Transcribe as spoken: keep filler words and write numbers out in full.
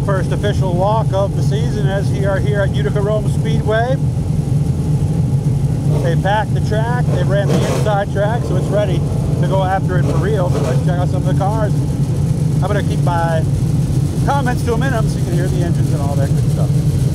first official walk of the season as we are here at Utica Rome Speedway. They packed the track, they ran the inside track, so it's ready to go after it for real. But let's check out some of the cars. I'm going to keep my comments to a minimum so you can hear the engines and all that good stuff.